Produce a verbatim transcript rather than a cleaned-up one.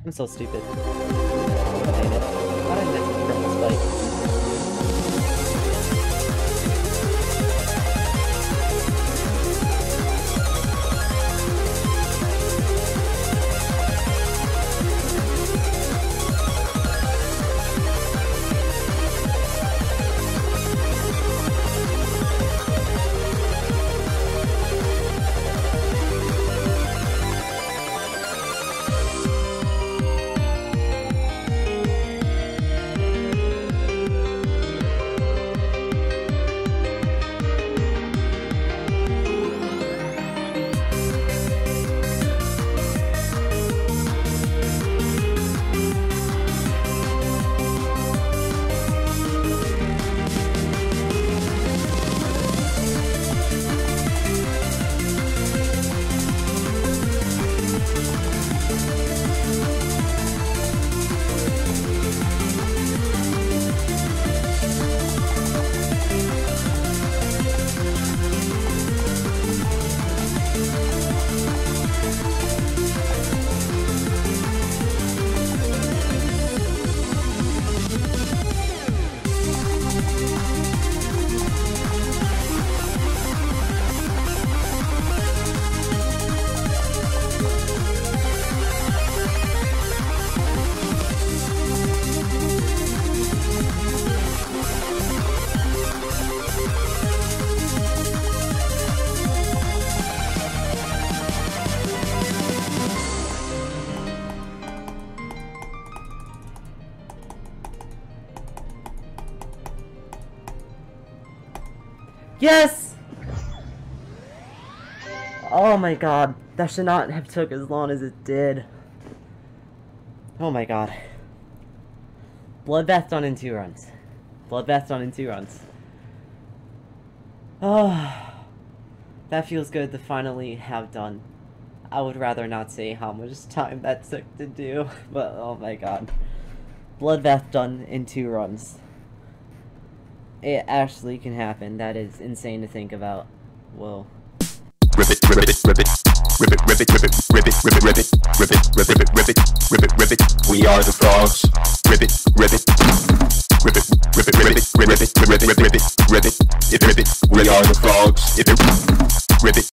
I'm so stupid. I hate it. How did I miss the triple spike? Yes! Oh my god, that should not have took as long as it did. Oh my god. Bloodbath done in two runs. Bloodbath done in two runs. Oh, that feels good to finally have done. I would rather not say how much time that took to do, but oh my god. Bloodbath done in two runs. It actually can happen. That is insane to think about. Whoa. Ribbit, ribbit, ribbit, ribbit, ribbit, ribbit, ribbit, ribbit, ribbit, ribbit, ribbit, ribbit, ribbit, ribbit. We are the frogs. Ribbit, ribbit, ribbit, ribbit, ribbit, ribbit, ribbit, ribbit, ribbit, ribbit. If ribbit, we are the frogs. If ribbit.